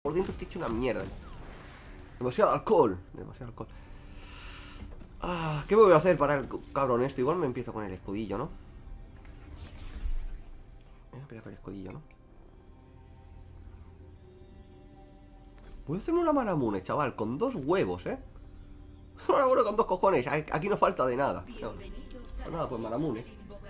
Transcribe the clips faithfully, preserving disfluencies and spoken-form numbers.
por dentro estoy hecho una mierda. Demasiado alcohol. Demasiado alcohol. Ah, ¿qué voy a hacer para el cabrón esto? Igual me empiezo con el escudillo, ¿no? Voy a empezar con el escudillo, ¿no? Voy a hacerme una Manamune, chaval, con dos huevos, ¿eh? Una Manamune con dos cojones. Aquí no falta de nada. No. Pues nada, pues Manamune.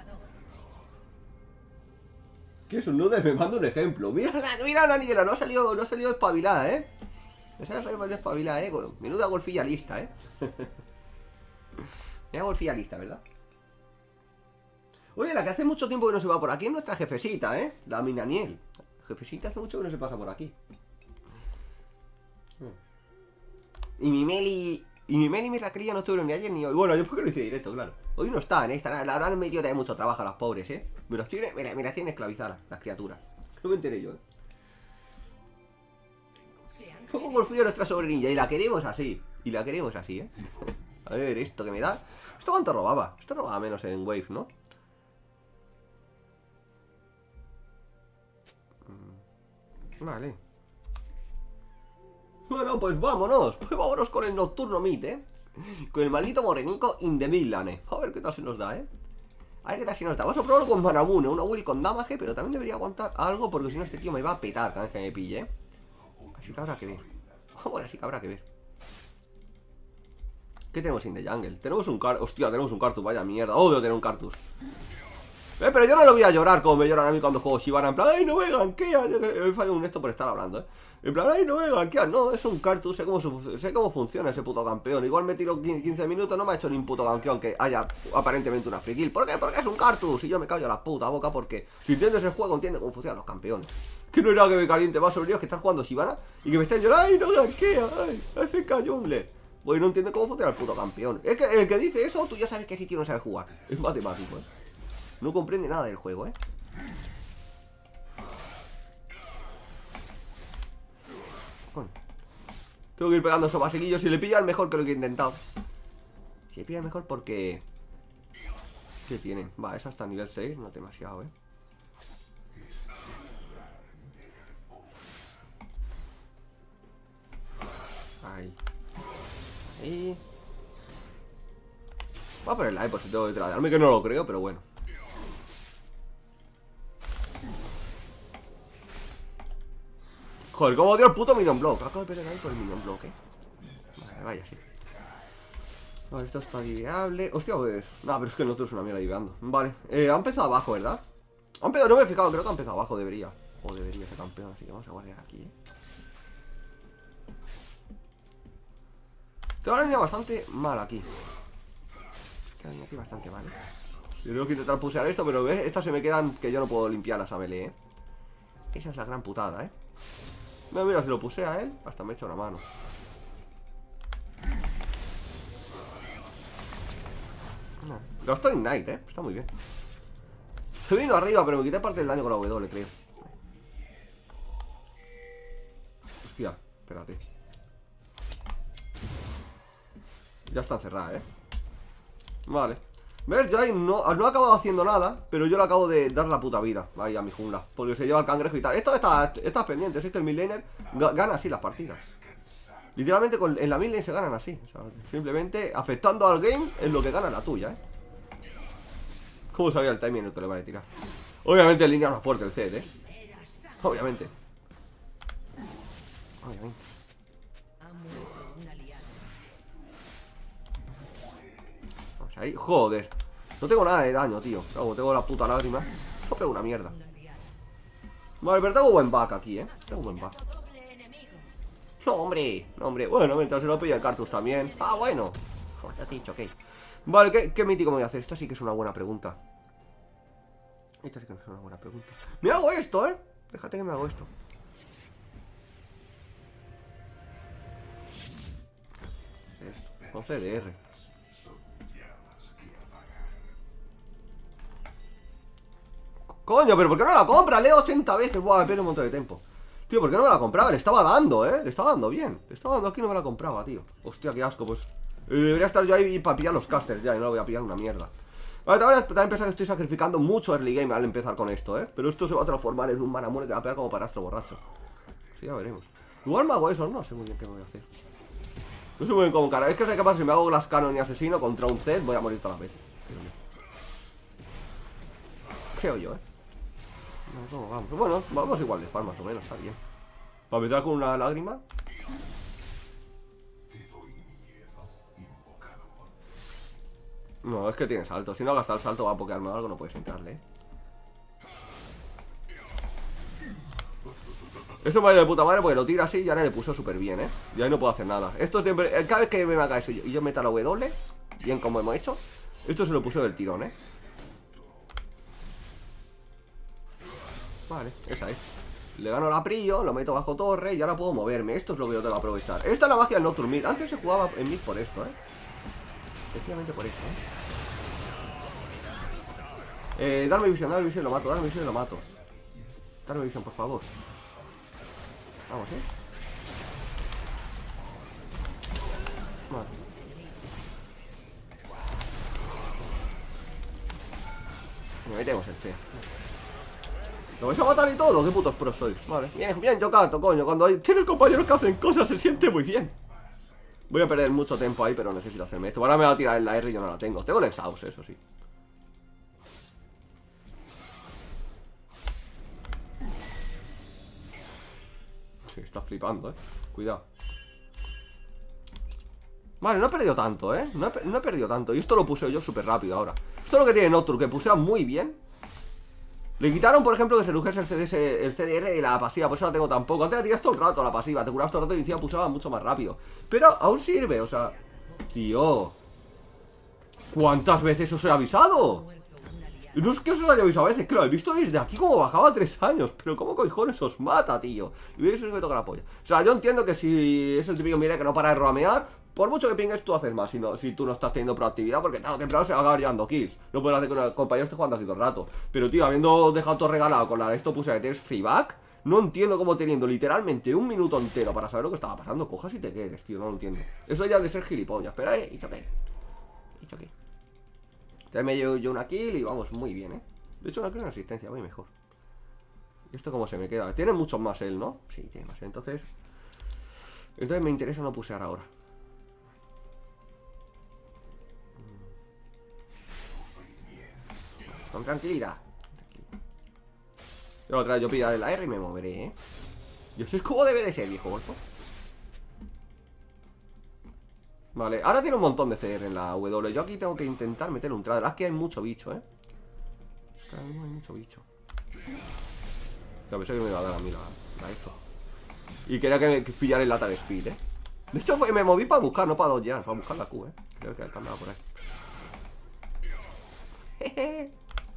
¿Qué es un nude? Me manda un ejemplo. Mira, mira la niñera, no ha salido, no ha salido espabilada, ¿eh? No ha salido espabilada, ¿eh? Menuda golfilla lista, ¿eh? Mira golfilla lista, ¿verdad? Oye, la que hace mucho tiempo que no se va por aquí es nuestra jefecita, ¿eh? La Minaniel. Jefecita hace mucho que no se pasa por aquí. Y mi Meli... Y mi Meli y mi Raquel no estuvieron ni ayer ni hoy. Bueno, yo porque lo hice directo, claro. Hoy no están, ¿eh? Están, la habrán metido también mucho trabajo a las pobres, ¿eh? Me los tiene, me, me las tienen esclavizadas, las criaturas. No me enteré yo, ¿eh? Poco golfillo nuestra sobrinilla. Y la queremos así. Y la queremos así, ¿eh? A ver, esto que me da... ¿Esto cuánto robaba? Esto robaba menos en Wave, ¿no? Vale. Bueno, pues vámonos. Pues vámonos con el Nocturno Meat, ¿eh? Con el maldito morenico in the Midland, ¿eh? A ver qué tal se nos da, ¿eh? A ver qué tal se nos da. Vamos a probarlo con Manamune, una will con damage, pero también debería aguantar algo, porque si no este tío me va a petar cada vez que me pille, ¿eh? Así que habrá que ver. Bueno, así que habrá que ver. ¿Qué tenemos in the jungle? Tenemos un car... Hostia, tenemos un Cartus, vaya mierda. Odio tener un Cartus. Eh, pero yo no lo voy a llorar como me lloran a mí cuando juego Shyvana. En plan, ay, no me ganquea. Me fallo un esto por estar hablando, ¿eh? En plan, ay, no me ganquea. No, es un Cartus. Sé cómo, sé cómo funciona ese puto campeón. Igual me tiro quince minutos, no me ha hecho ni un puto ganqueo, aunque haya aparentemente una free kill. ¿Por qué? Porque es un Cartus. Y yo me callo a la puta boca porque si entiendes el juego, entiende cómo funcionan los campeones. Que no era que me caliente más sobre ellos que estar jugando Shyvana y que me estén llorando, ay, no ganquea. Ay, F K Jungle. Pues no entiende cómo funciona el puto campeón. Es que el que dice eso, tú ya sabes que ese tío no sabe jugar. Es matemático, ¿eh? No comprende nada del juego, ¿eh? Bueno. Tengo que ir pegando esos basiquillos. Si le pillan mejor que lo que he intentado. Si le pillan mejor porque... ¿Qué tienen? Va, es hasta nivel seis. No es demasiado, ¿eh? Ahí. Ahí. Voy a poner la E por si tengo que tratarme, que no lo creo, pero bueno. Joder, cómo odio el puto Minion Block. Acabo de perder ahí por el Minion Block, eh. Vale, vaya, sí. Vale, esto está diveable. Hostia, pues. No, pero es que el otro es una mierda diveando. Vale, eh, ha empezado abajo, ¿verdad? Ha empezado, no me he fijado, creo que ha empezado abajo, debería. O debería ese campeón, así que vamos a guardar aquí, eh. Tengo la línea bastante mal aquí. Tengo la línea aquí bastante mal, eh. Yo tengo que intentar pusear esto, pero ¿ves? Estas se me quedan que yo no puedo limpiarlas a melee, eh. Esa es la gran putada, eh. No, mira, si lo puse a él, hasta me echa una mano. No. Gasto Ignite, eh. Está muy bien. Se vino arriba, pero me quité parte del daño con la W, creo. Hostia, espérate. Ya está cerrada, eh. Vale. ¿Ves? Yo ahí no, no he acabado haciendo nada, pero yo le acabo de dar la puta vida ahí a mi jungla, porque se lleva el cangrejo y tal. Esto está, está pendiente, es que el midlaner gana así las partidas. Literalmente con, en la midlane se ganan así, o sea, simplemente afectando al game es lo que gana la tuya, ¿eh? ¿Cómo sabía el timing en el que le va a tirar? Obviamente en línea más fuerte el Z, ¿eh? Obviamente. Obviamente. Vamos ahí, joder. No tengo nada de daño, tío. Como tengo la puta lágrima. No pego una mierda. Vale, pero tengo buen back aquí, ¿eh? Tengo buen back. No, hombre. No, hombre. Bueno, mientras se lo pilla el Cartus también. Ah, bueno. Joder, ya te he dicho, ok. Vale, ¿qué, qué mítico me voy a hacer? Esto sí que es una buena pregunta. Esto sí que es una buena pregunta. Me hago esto, ¿eh? Déjate que me hago esto. Esto. Con C D R. Coño, pero ¿por qué no la compra? Leo ochenta veces. Buah, me pierde un montón de tiempo. Tío, ¿por qué no me la compraba? Le estaba dando, ¿eh? Le estaba dando bien. Le estaba dando aquí y no me la compraba, tío. Hostia, qué asco, pues. Eh, debería estar yo ahí para pillar los casters ya. Y no lo voy a pillar una mierda. Vale, también, también pensar que estoy sacrificando mucho early game al empezar con esto, ¿eh? Pero esto se va a transformar en un Manamune que va a pegar como parastro borracho. Sí, ya veremos. Igual me hago eso, no sé muy bien qué me voy a hacer. No sé muy bien cómo cara. Es que sé qué pasa si me hago Glass Cannon y asesino contra un Zed, voy a morir todas las veces. Creo yo, eh. No, ¿cómo vamos? Bueno, vamos igual de farm más o menos, está bien. Para meter con una lágrima. No, es que tiene salto. Si no gasta el salto va a pokearme algo, no puedes entrarle, eh. Eso me ha ido de puta madre porque lo tira así y ahora le puso súper bien, eh. Y ahí no puedo hacer nada. Esto siempre, cada vez que me haga eso y yo meta la W, bien como hemos hecho, esto se lo puso del tirón, eh. Vale, esa es. Le gano la Prillo, lo meto bajo torre y ahora puedo moverme. Esto es lo que yo tengo que aprovechar. Esta es la magia del Nocturne Mid. Antes se jugaba en mid por esto, eh. Especialmente por esto, eh. Eh, darme visión, darme visión y lo mato, darme visión y lo mato. Darme visión, por favor. Vamos, eh. Vale. Me metemos el C. ¿Lo vais a matar y todo? ¿Qué putos pros sois? Vale, bien, bien, yo canto, coño. Cuando hay... tienes compañeros que hacen cosas se siente muy bien. Voy a perder mucho tiempo ahí, pero necesito hacerme esto. Ahora me va a tirar en la R y yo no la tengo. Tengo el exhaust, eso sí. Sí, está flipando, eh. Cuidado. Vale, no he perdido tanto, eh. No he, no he perdido tanto. Y esto lo puse yo súper rápido ahora. Esto es lo que tiene Nocturne, que pusea muy bien. Le quitaron, por ejemplo, que se redujese el C D S, el C D R y la pasiva. Por eso la tengo tan poco. Antes la tiras todo el rato la pasiva. Te curabas todo el rato y encima pulsaba mucho más rápido. Pero aún sirve, o sea... Tío... ¿Cuántas veces os he avisado? No es que os haya avisado a veces, claro, he visto desde aquí como bajaba tres años. Pero cómo cojones os mata, tío. Y veis que me toca la polla. O sea, yo entiendo que si es el típico mira que no para de roamear, por mucho que pingues tú haces más si, no, si tú no estás teniendo proactividad, porque tarde o temprano se va a acabar llevando kills. No puedes hacer que un compañero esté jugando aquí todo el rato. Pero tío, habiendo dejado todo regalado con la de esto puse que tienes free back, no entiendo cómo teniendo literalmente un minuto entero para saber lo que estaba pasando, cojas y te quedes, tío, no lo entiendo. Eso ya de ser gilipollas, pero eh, y choqué. Y choqué. Entonces me llevo yo una kill y vamos muy bien, eh. De hecho una kill en asistencia, voy mejor. ¿Y esto cómo se me queda? Tiene muchos más él, ¿no? Sí, tiene más, entonces... Entonces me interesa no pusear ahora. Con tranquilidad. Pero otra vez yo pillaré la R y me moveré, ¿eh? Yo sé cómo debe de ser, viejo golfo. Vale, ahora tiene un montón de C R en la W. Yo aquí tengo que intentar meter un trade. Es que hay mucho bicho, ¿eh? Cada uno hay mucho bicho. Yo pensé que me iba a dar a mí la, la esto. Y quería que me pillara el lata de speed, ¿eh? De hecho me moví para buscar, no para dodgear, para buscar la Q, ¿eh? Creo que andaba por ahí. Jeje.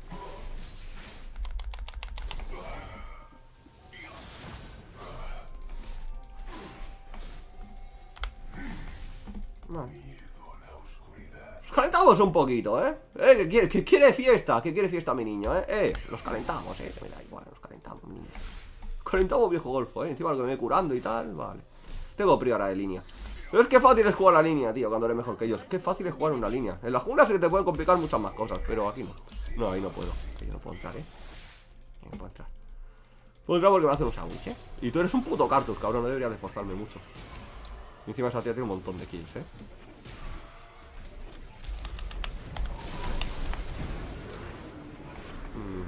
No. Los calentamos un poquito, ¿eh? ¿Eh? ¿Que quiere, que quiere fiesta? ¿Que quiere fiesta mi niño, eh? Eh, los calentamos, eh. Me da igual, los calentamos, mi niño. Los calentamos, viejo golfo, eh. Encima que me voy curando y tal, vale. Tengo priora de línea. Pero es que fácil es jugar la línea, tío, cuando eres mejor que ellos. Qué fácil es jugar una línea. En la jungla se te pueden complicar muchas más cosas, pero aquí no. No, ahí no puedo. Que yo no puedo entrar, eh. No puedo entrar. Puedo entrar porque me hacen un sándwich, eh. Y tú eres un puto Cartus, cabrón. No deberías de esforzarme mucho. Y encima esa tía tiene un montón de kills, eh. Mm.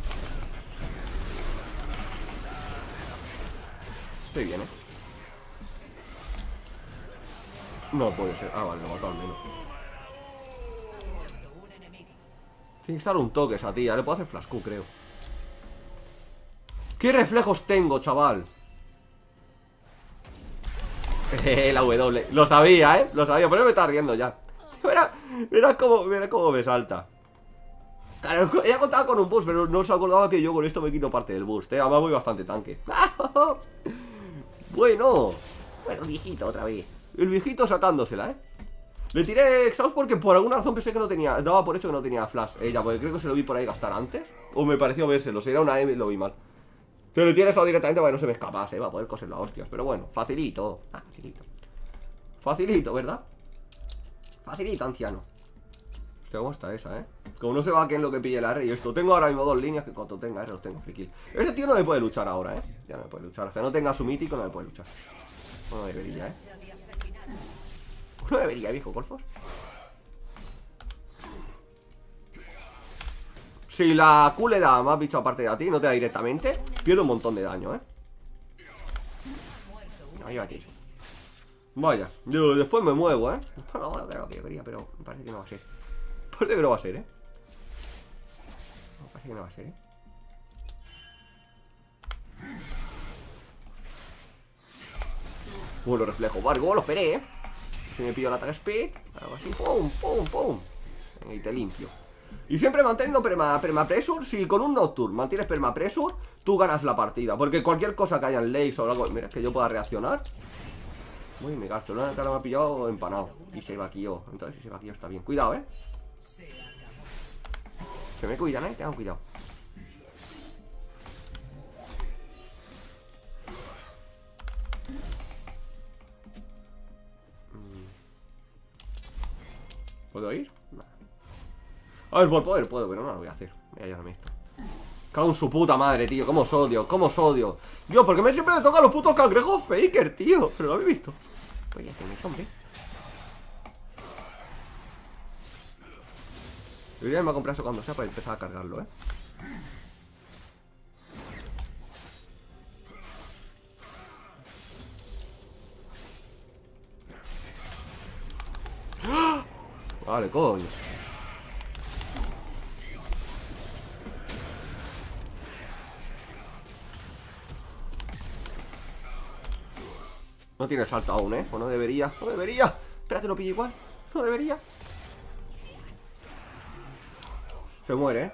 Estoy bien, eh. No puede ser. Ah, vale, lo mató al menos. Tiene que estar un toque esa tía. Le puedo hacer flash Q, creo. ¿Qué reflejos tengo, chaval? La W. Lo sabía, ¿eh? Lo sabía, pero me está riendo ya. Mira, mira cómo, mira cómo me salta. Claro, ella contaba con un boost, pero no se acordaba que yo con esto me quito parte del boost, ¿eh? Además voy bastante tanque. Bueno. Bueno, el viejito otra vez. El viejito sacándosela, ¿eh? Le tiré exhaust porque por alguna razón pensé que no tenía... Daba por hecho que no tenía flash ella, porque creo que se lo vi por ahí gastar antes. O me pareció vérselo, si era una M y lo vi mal. Se lo tiré eso directamente para que no se me escapase, va a poder coser la hostias. Pero bueno, facilito. Ah, facilito. Facilito, ¿verdad? Facilito, anciano. Hostia, ¿cómo está esa, eh? Como no se va a quién lo que pille la R y esto. Tengo ahora mismo dos líneas que cuando tenga R los tengo free kill. Ese tío no me puede luchar ahora, eh. Ya no me puede luchar. Hasta que no tenga su mítico no me puede luchar. No debería, eh. No debería, viejo Golfos. Si la Q le da más bicho aparte de a ti, no te da directamente, pierde un montón de daño, eh. Ahí va, tío. Vaya, yo después me muevo, eh. No, no, era lo que yo quería, pero me parece que no va a ser. Parece que no va a ser, eh. Me parece que no va a ser, eh. Bueno, reflejo, vale, como lo esperé, eh. Si me pillo el ataque speed, algo así, pum, pum, pum. Y te limpio. Y siempre manteniendo perma, perma pressure. Si con un Nocturne mantienes perma pressure, tú ganas la partida. Porque cualquier cosa que haya en lays o algo, mira, es que yo pueda reaccionar. Uy, me gasto, no, cara me ha pillado empanado. Y se vaquilló, entonces si se vaquilló está bien. Cuidado, eh. Se me cuidan, eh, tengan cuidado. ¿Puedo ir? No. A ver, por poder puedo, pero no lo voy a hacer. Voy a llevarme esto. Cago en su puta madre, tío. ¿Cómo os odio? ¿Cómo os odio? Dios, porque me siempre me tocan los putos cangrejos faker, tío. Pero lo habéis visto. Voy a hacerme eso, hombre. Debería irme a comprar eso cuando sea para empezar a cargarlo, eh. ¡Ah! Vale, coño. No tiene salto aún, ¿eh? Pues no debería, no debería. Espérate, lo pillo igual. No debería. Se muere, ¿eh?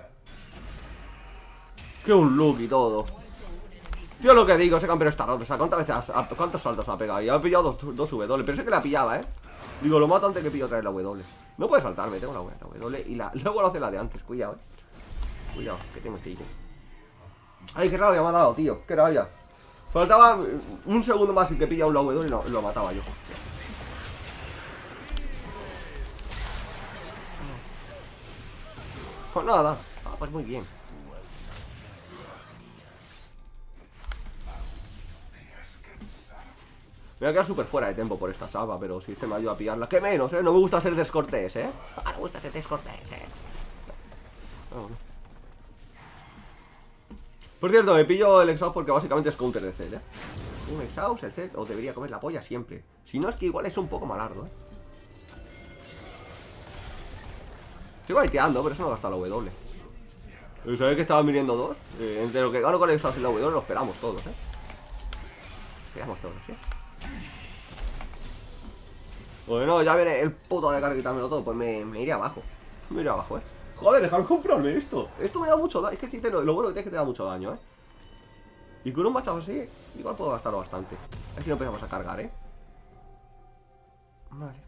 Que un look y todo. Tío, lo que digo, ese campeón está roto. O sea, ¿cuántas veces ha, ¿cuántos saltos ha pegado? Y ha pillado dos, dos W. Pensé que la pillaba, ¿eh? Digo, lo mato antes que pillo otra vez la W. No puede saltarme, tengo la W y la, luego lo hace la de antes. Cuidado, eh. Cuidado, que tengo este ítem. Ay, qué rabia me ha dado, tío. Qué rabia. Faltaba un segundo más y que pilla un W y no, lo mataba yo. Pues nada. Ah, pues muy bien. Me voy a quedar súper fuera de tiempo por esta salva, pero si este me ayuda a pillarla. ¡Qué menos, eh! No me gusta ser descortés, eh. Ah, no me gusta ser descortés, eh. No, no. Por cierto, me pillo el exhaust porque básicamente es counter de Zed, eh. Un exhaust, el Zed os debería comer la polla siempre. Si no, es que igual es un poco malardo, eh. Sigo baiteando, pero eso no gasta la W. ¿Sabéis que estaban viniendo dos? Eh, entre lo que gano con el exhaust y la W lo esperamos todos, eh. Esperamos todos, eh. Bueno, ya viene el puto de cara quitármelo todo. Pues me, me iré abajo. Me iré abajo, eh. Joder, dejad comprarme esto. Esto me da mucho daño. Es que si te lo, lo bueno que tienes es que te da mucho daño, eh. Y con un machazo así, igual puedo gastarlo bastante. Así no empezamos a cargar, eh. Vale.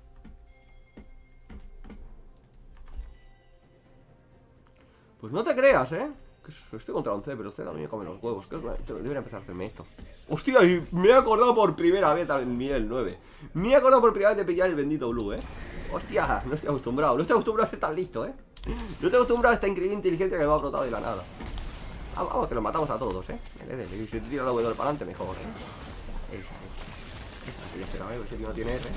Pues no te creas, eh. Que estoy contra un C, pero el C también me come los huevos. Que debería empezar a hacerme esto. Hostia, y me he acordado por primera vez en nivel nueve. Me he acordado por primera vez de pillar el bendito Blue, eh. Hostia, no estoy acostumbrado. No estoy acostumbrado a ser tan listo, eh. No estoy acostumbrado a esta increíble inteligencia que me ha brotado de la nada. Ah, vamos, que los matamos a todos, eh. Y si te tira la W para adelante, mejor, eh. Esa, esa. Esa, ya será, eh. Ese tío no tiene R.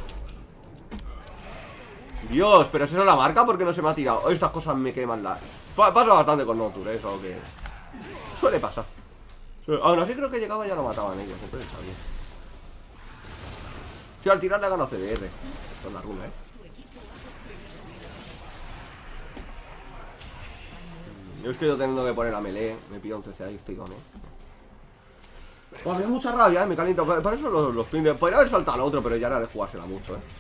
Dios, pero eso no la marca porque no se me ha tirado. Estas cosas me queman la... Pasa bastante con Nocturne, eso que... Suele pasar. Aún así creo que llegaba y ya lo mataban ellos, entonces está bien. Tío, al tirar le ha ganado C D R. Son la runa, eh. Yo es que yo teniendo que poner a melee, me pido un C C A y estoy con, eh. Pues me da mucha rabia, eh, me caliento. Por eso los, los pines. Podría haber saltado al otro, pero ya era de jugársela mucho, eh.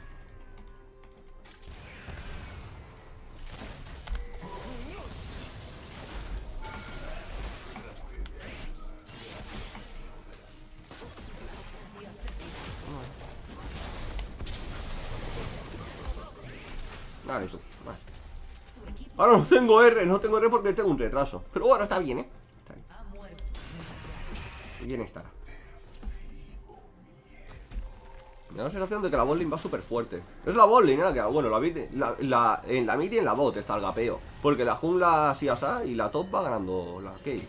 Vale, eso, vale. Ahora no tengo R, no tengo R porque tengo un retraso. Pero bueno, está bien, eh. Está bien. Bien estará. Me da la sensación de que la botlane va súper fuerte. Es la botlane, ¿eh? Que, bueno, la, la, la, en la mid y en la bot está el gapeo. Porque la jungla así asá y la top va ganando la Kayle.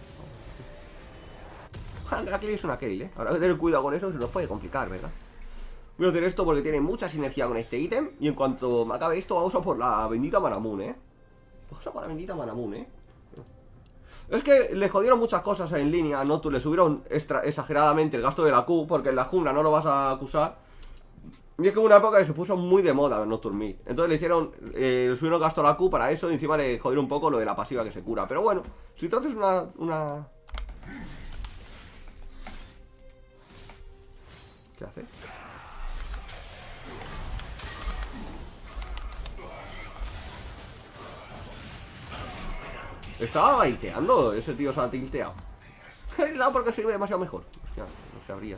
La Kayle es una Kayle, ¿eh? Habrá que tener cuidado con eso, se nos puede complicar, ¿verdad? Voy a hacer esto porque tiene mucha sinergia con este ítem. Y en cuanto me acabe esto, vamos a por la bendita Manamun, ¿eh? Vamos a por la bendita Manamun, ¿eh? Es que le jodieron muchas cosas en línea, ¿no? Tú le subieron extra, exageradamente el gasto de la Q, porque en la jungla no lo vas a acusar. Y es que en una época que se puso muy de moda el Nocturne Mid. Entonces le hicieron, eh, le subieron gasto a la Q para eso y encima le jodieron un poco lo de la pasiva que se cura. Pero bueno, si tú haces una... una... ¿Qué hace? Estaba baiteando, ese tío se ha tilteado. No, porque soy demasiado mejor. Hostia, no sabría, ¿eh?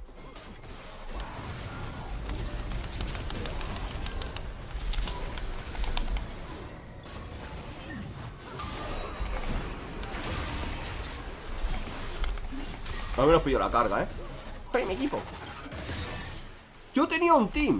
Al menos pillo la carga, ¿eh? ¡Hey, mi equipo! Yo tenía un team.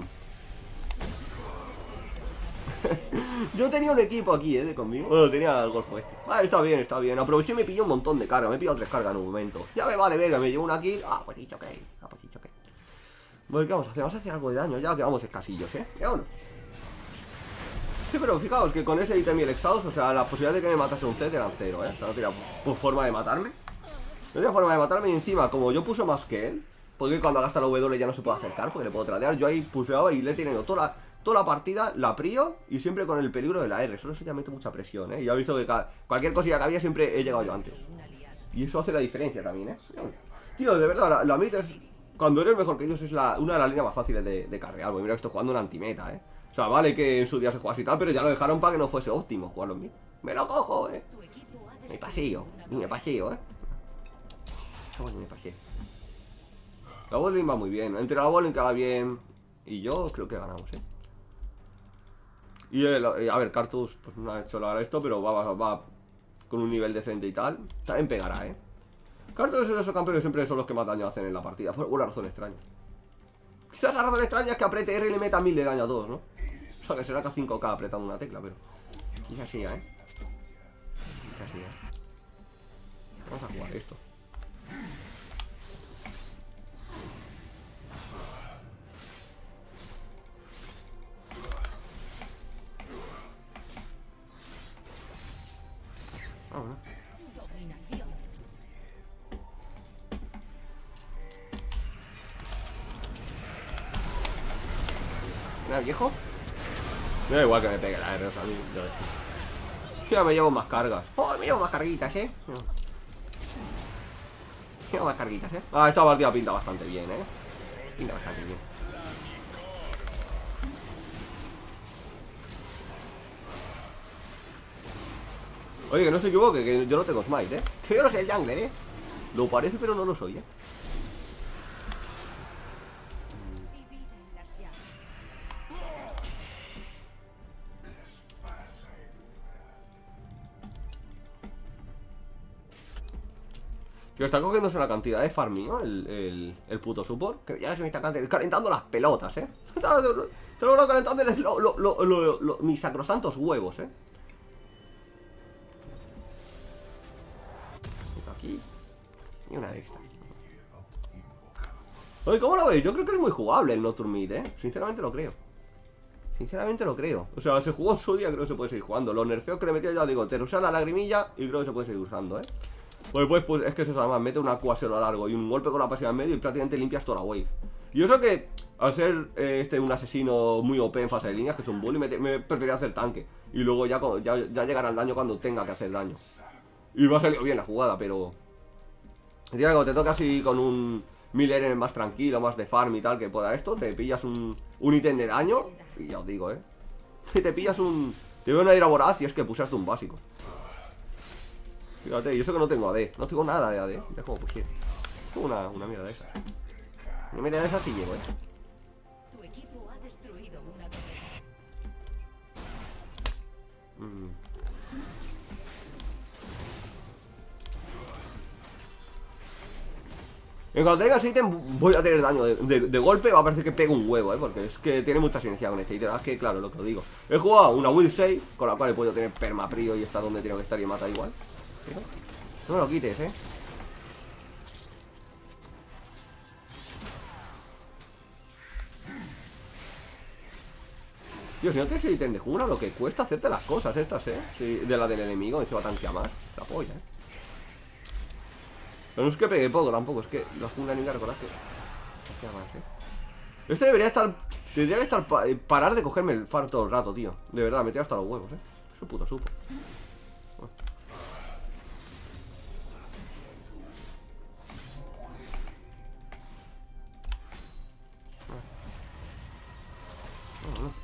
Yo tenía un equipo aquí, ¿eh? De conmigo. Bueno, tenía el golfo este. Vale, está bien, está bien. Aproveché y me pillé un montón de carga. Me he pillado tres cargas en un momento. Ya me vale, verga, me llevo una kill. Ah, pues dicho que. Ah, pues dicho que. Bueno, ¿qué vamos a hacer? Vamos a hacer algo de daño ya que vamos escasillos, ¿eh? ¿Ya o no? Sí, pero fijaos que con ese ítem y el exhaust, o sea, la posibilidad de que me matase un Z eran cero, ¿eh? O sea, no tenía pues, forma de matarme. No tenía forma de matarme y encima, como yo puso más que él, porque cuando gasta la W ya no se puede acercar, porque le puedo tradear, yo ahí puseaba y le he tenido toda la, toda la partida, la prio, y siempre con el peligro de la R. Solo eso ya mete mucha presión, ¿eh? Y ya he visto que cada, cualquier cosilla que había siempre he llegado yo antes. Y eso hace la diferencia también, ¿eh? Tío, de verdad, la, la mid es... Cuando eres mejor que ellos es la, una de las líneas más fáciles de, de carrear, porque mira que estoy jugando una antimeta, ¿eh? O sea, vale que en su día se jugase y tal, pero ya lo dejaron para que no fuese óptimo jugarlo en mid. ¡Me lo cojo, eh! Me paseo, me paseo, eh. Bueno, me paseo. La botlane va muy bien, entre la botlane que va bien y yo creo que ganamos, eh. Y el, a ver, Karthus pues no ha hecho la esto, pero va, va, va con un nivel decente y tal. También pegará, eh. Karthus es de esos campeones siempre son los que más daño hacen en la partida, por alguna razón extraña. Quizás la razón extraña es que apriete R y le meta mil de daño a todos, ¿no? O sea, que será que a cinco K apretando una tecla, pero... Quizás sí, ¿eh? Quizás sí, ¿eh? Vamos a jugar esto. Vámonos. Mira, viejo. Me da igual que me pegue la R, o sea, a mí, yo... Sí, me llevo más cargas. Oh, me llevo más carguitas, eh. Me llevo más carguitas, eh. Ah, esta partida pinta bastante bien, eh. Pinta bastante bien. Oye, que no se equivoque, que yo no tengo smite, eh. Que yo no soy el jungler, eh. Lo parece, pero no lo soy, eh. Que está cogiéndose una cantidad de farming, ¿no? El, el, el puto support. Que ya se me está calentando las pelotas, ¿eh? Te lo calentando lo, lo, lo, lo, lo, mis sacrosantos huevos, ¿eh? Aquí. Y una de estas. Oye, ¿cómo lo veis? Yo creo que es muy jugable el Nocturne Mid, ¿eh? Sinceramente lo creo. Sinceramente lo creo. O sea, se jugó en su día, creo que se puede seguir jugando. Los nerfeos que le metió, ya digo, te usa la lagrimilla y creo que se puede seguir usando, ¿eh? Pues, pues, pues es que eso además mete una Q a lo largo y un golpe con la pasiva en medio y prácticamente limpias toda la wave. Y eso que, al ser eh, este un asesino muy O P en fase de líneas, que es un bully, me, me preferiría hacer tanque. Y luego ya, ya, ya llegará el daño cuando tenga que hacer daño. Y me ha salido bien la jugada, pero... Digo, te toca así con un Miller más tranquilo, más de farm y tal, que pueda esto, te pillas un, un ítem de daño, y ya os digo, eh. Que te pillas un... Te veo una ira voraz y es que pusiste un básico. Fíjate, y eso que no tengo A D. No tengo nada de A D. Ya como pusiera. Tengo una, una mierda de esa. Una mierda de esa sí llevo, eh. Tu equipo ha destruido una torre. Mm. En cuanto tenga ese ítem voy a tener daño de, de, de golpe. Va a parecer que pego un huevo, ¿eh? Porque es que tiene mucha sinergia con este ítem. Es que claro, lo que os digo. He jugado una Will save con la cual he podido tener permaprío y está donde tengo que estar y mata igual. Pero no me lo quites, ¿eh? Tío, si no tienes el ítem de jungla, lo que cuesta hacerte las cosas estas, ¿eh? Si de la del enemigo, encima tanquea más. La polla, ¿eh? Pero no es que pegue poco tampoco, es que la jungla ni que recordar que... Más, ¿eh? Este debería estar... Tendría que estar... Pa parar de cogerme el far todo el rato, tío. De verdad, me tira hasta los huevos, ¿eh? Es un puto supo. Bueno. No, no.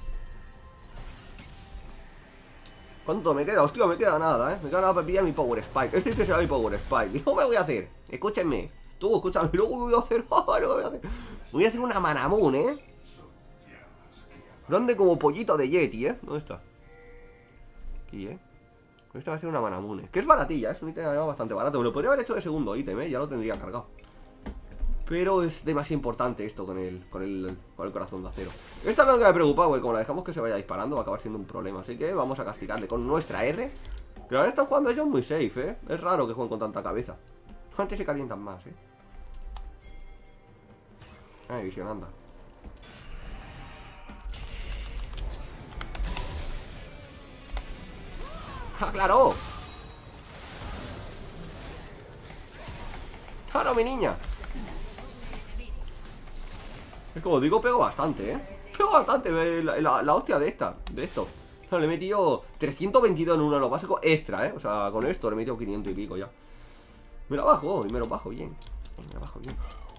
¿Cuánto me queda? Hostia, me queda nada, ¿eh? Me queda nada para pillar mi Power Spike. Este será mi Power Spike. ¿Y cómo me voy a hacer? Escúchenme. Tú, escúchame. Luego voy a hacer... voy a hacer... Voy a hacer una Manamoon, ¿eh? Grande como pollito de Yeti, ¿eh? ¿Dónde está? Aquí, ¿eh? Esta va a ser una Manamoon, ¿eh? Que es baratilla, es un ítem bastante barato. Me lo podría haber hecho de segundo ítem, ¿eh? Ya lo tendría cargado. Pero es demasiado importante esto con el, con el, con el corazón de acero. Esta no es la que me preocupa, güey. Como la dejamos que se vaya disparando va a acabar siendo un problema. Así que vamos a castigarle con nuestra R. Pero ahora están jugando ellos muy safe, ¿eh? Es raro que jueguen con tanta cabeza. Antes se calientan más, ¿eh? Ay, visión, anda. ¡Ah, claro! ¡Claro, mi niña! Es como digo, pego bastante, ¿eh? Pego bastante, la, la, la hostia de esta, de esto. O sea, le he metido trescientos veintidós en uno de los básicos extra, ¿eh? O sea, con esto le he metido quinientos y pico ya. Me lo bajo, y me lo bajo bien. Me lo bajo bien.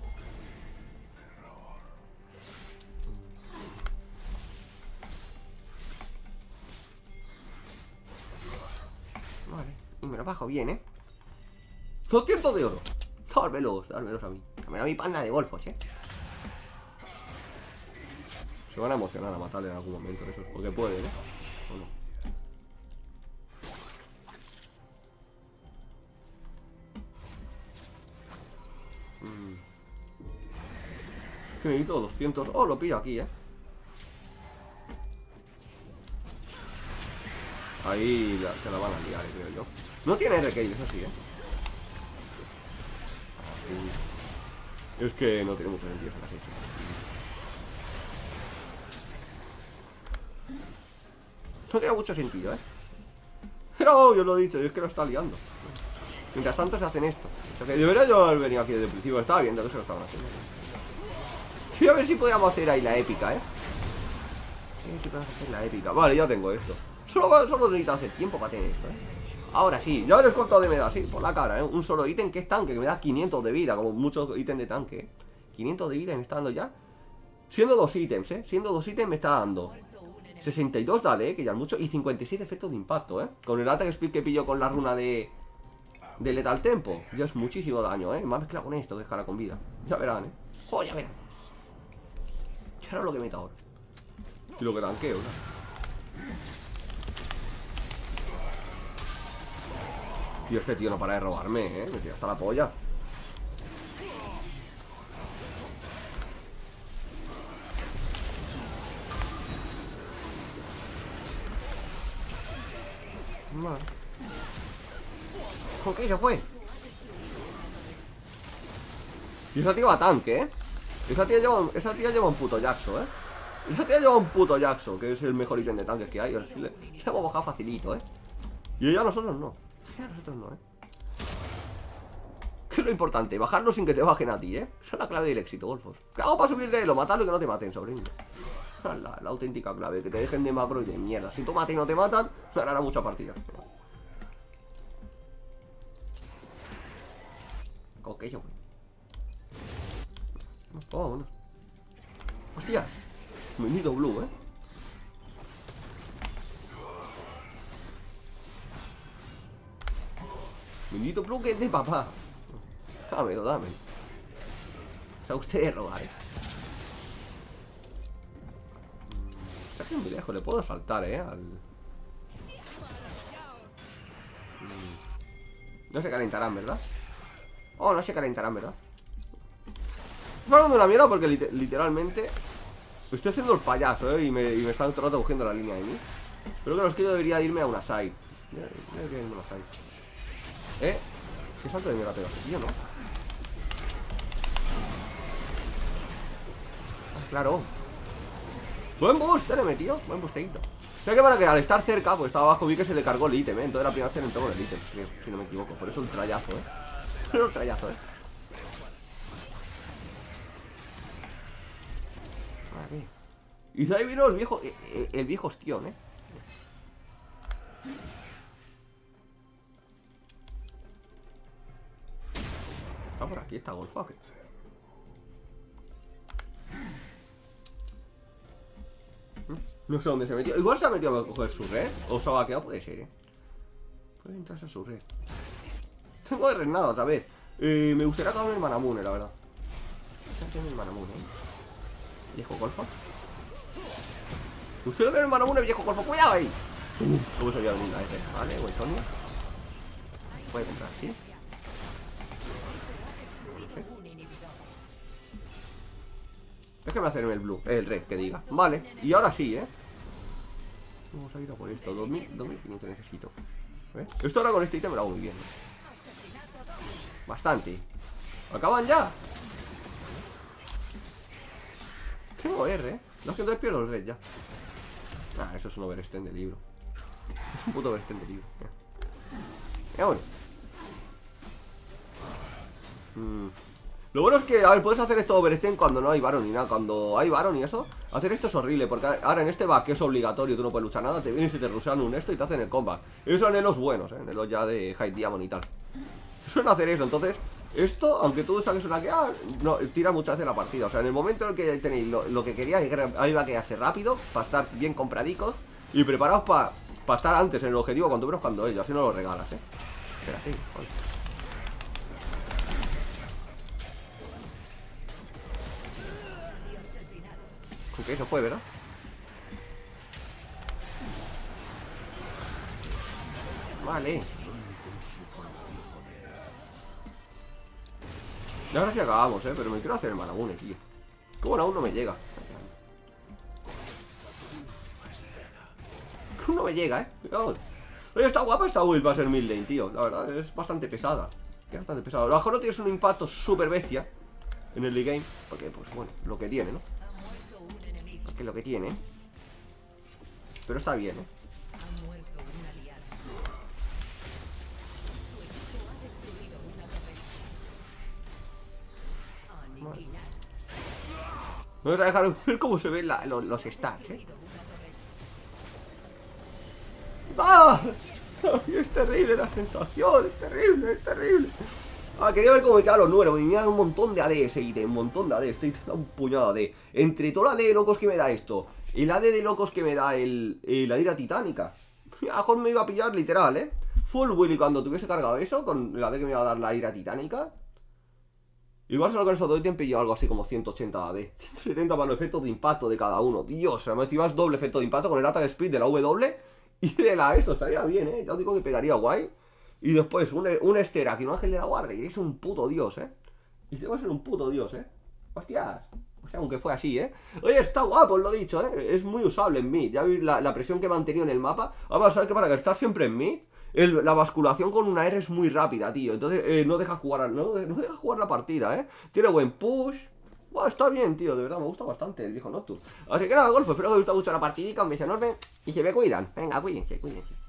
Vale, y me lo bajo bien, ¿eh? doscientos de oro. Dármelos, dármelos a mí. Dármelos a mi panda de golfos, ¿eh? Se van a emocionar a matarle en algún momento eso, porque pueden, ¿eh? ¿O no? Mm. Es que necesito doscientos. Oh, lo pillo aquí, ¿eh? Ahí la, se la van a liar, creo yo. No tiene R K, eso sí, ¿eh? Sí. Es que no tiene mucho sentido hacer eso. No tiene mucho sentido, ¿eh? Pero obvio, lo he dicho, es que lo está liando. Mientras tanto se hacen esto. O sea, que debería yo haber venido aquí desde el principio. Estaba viendo que se lo estaban haciendo. Sí, a ver si podíamos hacer ahí la épica, ¿eh? Sí, sí podemos hacer la épica. Vale, ya tengo esto. Solo, solo necesito hacer tiempo para tener esto, ¿eh? Ahora sí, ya les cuento de me da, sí, por la cara, ¿eh? Un solo ítem que es tanque, que me da quinientos de vida, como muchos ítems de tanque, ¿eh? quinientos de vida me está dando ya. Siendo dos ítems, ¿eh? Siendo dos ítems me está dando sesenta y dos dale, ¿eh? Que ya es mucho. Y cincuenta y siete efectos de impacto, ¿eh? Con el attack speed que pillo con la runa de... de Lethal Tempo. Ya es muchísimo daño, ¿eh? Me ha mezclado con esto, que es cara con vida. Ya verán, ¿eh? ¡Oh, ya verán! Ya era lo que meto ahora. Y lo que tanqueo, ¿no? Tío, este tío no para de robarme, ¿eh? Me tira hasta la polla. Vale. ¿Con qué se fue? Y esa tía va a tanque, ¿eh? Esa tía lleva, esa tía lleva un puto Jackson, ¿eh? Esa tía lleva un puto Jackson, que es el mejor ítem de tanques que hay. Se le hemos bajado facilito, ¿eh? Y ella a nosotros no. A nosotros no, ¿eh? ¿Qué es lo importante? Bajarlo sin que te bajen a ti, ¿eh? Esa es la clave del éxito, golfos. ¿Qué hago para subir de elo? Matarlo y que no te maten, sobrino. La, la auténtica clave, que te dejen de macro y de mierda. Si tú matas y no te matan, ganará muchas partidas. Ok, yo voy. Oh, bueno. Hostia. Bendito Blue, eh. Bendito Blue que es de papá. Dámelo, dámelo. O sea, usted es robar, eh. Está aquí muy lejos, le puedo saltar, eh. Al... No se calentarán, ¿verdad? Oh, no se calentarán, ¿verdad? Estoy hablando una mierda porque lit literalmente estoy haciendo el payaso, ¿eh? Y me, y me están todo el rato cogiendo la línea de mí. Creo que los que yo debería irme a una side. Debería irme a una side. ¿Eh? ¿Qué salto de mierda pega este tío, no? Ah, claro. Buen boost, teneme, tío. Buen boosteito. O sea que para que al estar cerca, pues estaba abajo, vi que se le cargó el ítem, ¿eh? Entonces la primera vez entró con el ítem, si no me equivoco. Por eso un trayazo, ¿eh? Un trayazo, ¿eh? Vale. Y de ahí vino el viejo, el, el viejo hostión, ¿eh? Está por aquí, está golfo, ¿qué? No sé dónde se metió. Igual se ha metido a coger su red. O se ha vaqueado, puede ser, ¿eh? Puede entrarse a su red. Tengo de renado otra vez. Eh, me gustaría acabar el Manamune, la verdad. Tengo el Manamune, ¿eh? Viejo golfo. Me gustaría tener el Manamune, viejo golfo. ¡Cuidado ahí! Uh, ¿Cómo se había venido a ese? Vale, buen Sonia. Puede comprar, ¿sí? Déjame hacerme el blue, el red, que diga. Vale, y ahora sí, ¿eh? Vamos a ir a por esto, dos mil quinientos necesito. ¿Ves? Esto ahora con este ítem me lo hago muy bien, ¿eh? Bastante. ¿Acaban ya? Tengo R, ¿eh? No, es que entonces pierdo el red ya. Ah, eso es un overextend de libro. Es un puto overextend de libro. Ya bueno. Hmm. Lo bueno es que, a ver, puedes hacer esto overextend cuando no hay Baron ni nada. Cuando hay Baron y eso, hacer esto es horrible. Porque ahora en este back, que es obligatorio, tú no puedes luchar nada, te vienes y te rusean un esto y te hacen el combat. Esos son en los buenos, ¿eh? En los ya de High Diamond y tal. Se suelen hacer eso, entonces esto, aunque tú saques una que ah, no, tira muchas veces la partida. O sea, en el momento en el que tenéis lo, lo que quería, que era, ahí va a quedarse rápido, para estar bien compradicos y preparados para pa estar antes en el objetivo, cuando menos cuando ellos, así no lo regalas, ¿eh? Espérate, joder. Ok, eso fue, ¿verdad? Vale. Y ahora sí acabamos, ¿eh? Pero me quiero hacer el Manamune, tío. Que bueno, aún no me llega. Que aún no me llega, ¿eh? Oye, está guapa esta build para ser mid lane, tío. La verdad, es bastante pesada. Es bastante pesada. A lo mejor no tienes un impacto súper bestia en el game. Porque, pues bueno, lo que tiene, ¿no? Porque lo que tiene, ¿eh? Pero está bien, ¿eh? Vale. Vamos a dejar ver cómo se ven la, los, los stats, ¿eh? ¡Ah! Es terrible la sensación, es terrible, es terrible. Ah, quería ver cómo me quedan los números. Me da un montón de A D ese ítem, un montón de A D. Estoy dando un puñado de A D. Entre toda la A D de locos que me da esto, el A D de locos que me da el, el la ira titánica, a lo mejor me iba a pillar literal, ¿eh? Full Willy cuando tuviese cargado eso, con el A D que me iba a dar la ira titánica. Igual solo con esos dos ítems pillo algo así como ciento ochenta A D. ciento setenta para los efectos de impacto de cada uno. Dios, además si vas doble efecto de impacto con el attack speed de la W y de la esto. Estaría bien, ¿eh? Ya os digo que pegaría guay. Y después un, un Esterak y un Ángel de la Guardia. Y es un puto dios, ¿eh? Y te va a ser un puto dios, ¿eh? Hostias. O sea, aunque fue así, ¿eh? Oye, está guapo, os lo he dicho, ¿eh? Es muy usable en mid. Ya veis la, la presión que he mantenido en el mapa. Ahora sabes que para estar siempre en mid, el, la basculación con una R es muy rápida, tío. Entonces eh, no deja jugar no, no deja jugar la partida, ¿eh? Tiene buen push. Wow, está bien, tío, de verdad, me gusta bastante el viejo Nocturne. Así que nada, Golfo, espero que os haya gustado mucho la partidica, un beso enorme y se me cuidan. Venga, cuídense, cuídense.